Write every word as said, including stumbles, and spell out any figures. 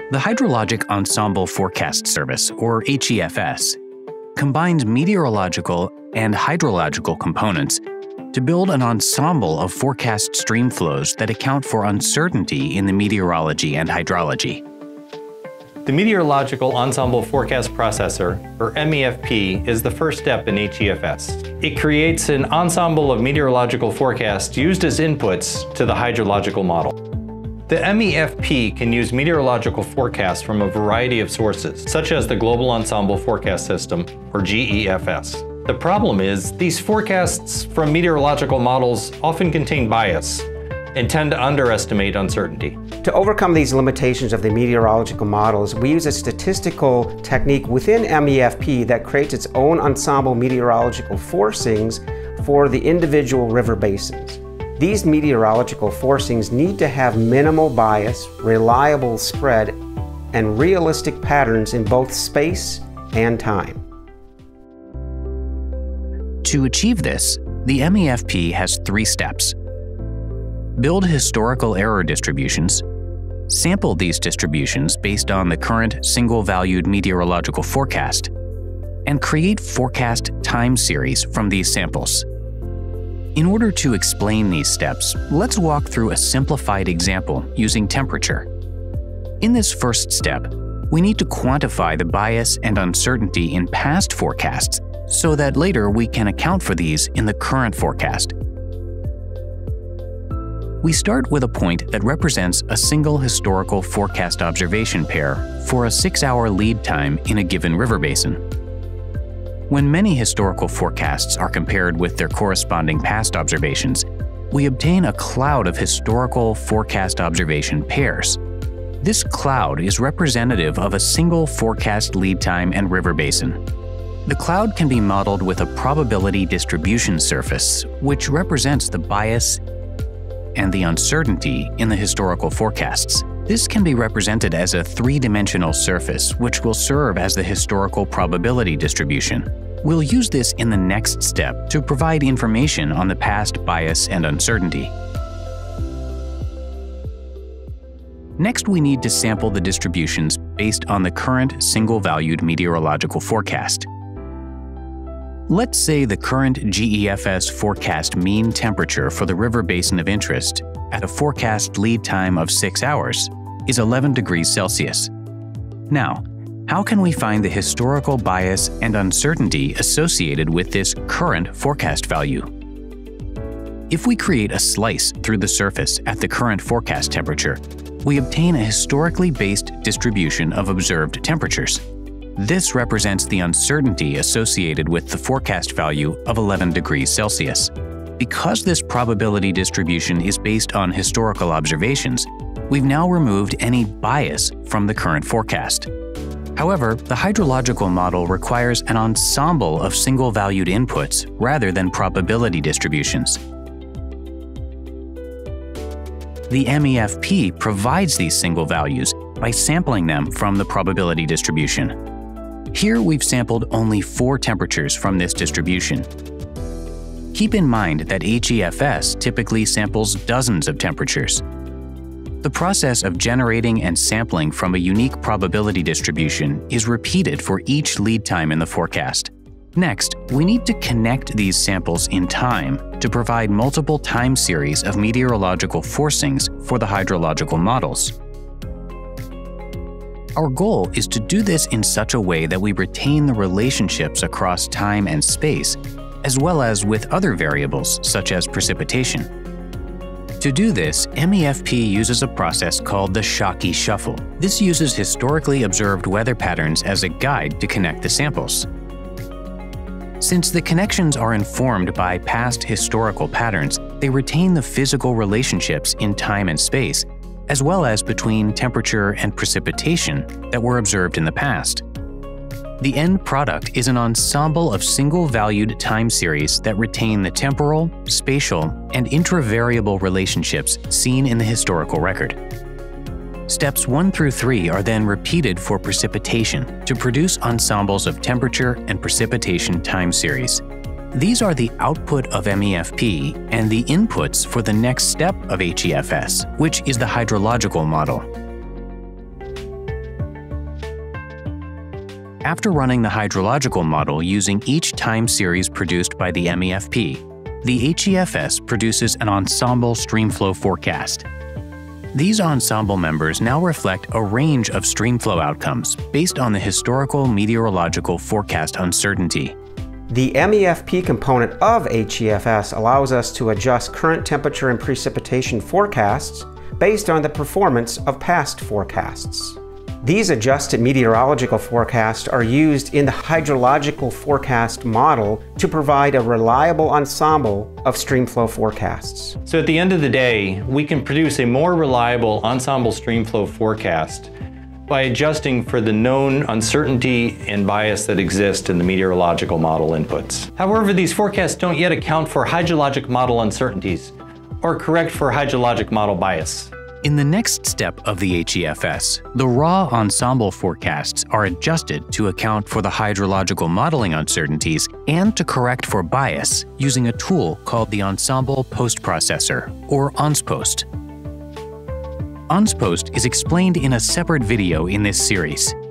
The Hydrologic Ensemble Forecast Service, or H E F S, combines meteorological and hydrological components to build an ensemble of forecast streamflows that account for uncertainty in the meteorology and hydrology. The Meteorological Ensemble Forecast Processor, or M E F P, is the first step in H E F S. It creates an ensemble of meteorological forecasts used as inputs to the hydrological model. The M E F P can use meteorological forecasts from a variety of sources, such as the Global Ensemble Forecast System, or G E F S. The problem is, these forecasts from meteorological models often contain bias and tend to underestimate uncertainty. To overcome these limitations of the meteorological models, we use a statistical technique within M E F P that creates its own ensemble meteorological forcings for the individual river basins. These meteorological forcings need to have minimal bias, reliable spread, and realistic patterns in both space and time. To achieve this, the M E F P has three steps. Build historical error distributions, sample these distributions based on the current single-valued meteorological forecast, and create forecast time series from these samples. In order to explain these steps, let's walk through a simplified example using temperature. In this first step, we need to quantify the bias and uncertainty in past forecasts so that later we can account for these in the current forecast. We start with a point that represents a single historical forecast observation pair for a six-hour lead time in a given river basin. When many historical forecasts are compared with their corresponding past observations, we obtain a cloud of historical forecast observation pairs. This cloud is representative of a single forecast lead time and river basin. The cloud can be modeled with a probability distribution surface, which represents the bias and the uncertainty in the historical forecasts. This can be represented as a three-dimensional surface, which will serve as the historical probability distribution. We'll use this in the next step to provide information on the past bias and uncertainty. Next, we need to sample the distributions based on the current single-valued meteorological forecast. Let's say the current G E F S forecast mean temperature for the river basin of interest at a forecast lead time of six hours is eleven degrees Celsius. Now, how can we find the historical bias and uncertainty associated with this current forecast value? If we create a slice through the surface at the current forecast temperature, we obtain a historically based distribution of observed temperatures. This represents the uncertainty associated with the forecast value of eleven degrees Celsius. Because this probability distribution is based on historical observations, we've now removed any bias from the current forecast. However, the hydrological model requires an ensemble of single-valued inputs rather than probability distributions. The M E F P provides these single values by sampling them from the probability distribution. Here we've sampled only four temperatures from this distribution. Keep in mind that H E F S typically samples dozens of temperatures. The process of generating and sampling from a unique probability distribution is repeated for each lead time in the forecast. Next, we need to connect these samples in time to provide multiple time series of meteorological forcings for the hydrological models. Our goal is to do this in such a way that we retain the relationships across time and space, as well as with other variables such as precipitation. To do this, M E F P uses a process called the Shockey Shuffle. This uses historically observed weather patterns as a guide to connect the samples. Since the connections are informed by past historical patterns, they retain the physical relationships in time and space, as well as between temperature and precipitation that were observed in the past. The end product is an ensemble of single-valued time series that retain the temporal, spatial, and intravariable relationships seen in the historical record. Steps one through three are then repeated for precipitation to produce ensembles of temperature and precipitation time series. These are the output of M E F P and the inputs for the next step of H E F S, which is the hydrological model. After running the hydrological model using each time series produced by the M E F P, the H E F S produces an ensemble streamflow forecast. These ensemble members now reflect a range of streamflow outcomes based on the historical meteorological forecast uncertainty. The M E F P component of H E F S allows us to adjust current temperature and precipitation forecasts based on the performance of past forecasts. These adjusted meteorological forecasts are used in the hydrological forecast model to provide a reliable ensemble of streamflow forecasts. So at the end of the day, we can produce a more reliable ensemble streamflow forecast by adjusting for the known uncertainty and bias that exist in the meteorological model inputs. However, these forecasts don't yet account for hydrologic model uncertainties or correct for hydrologic model bias. In the next step of the H E F S, the raw ensemble forecasts are adjusted to account for the hydrological modeling uncertainties and to correct for bias using a tool called the Ensemble Postprocessor, or ONSPost. ONSPost is explained in a separate video in this series.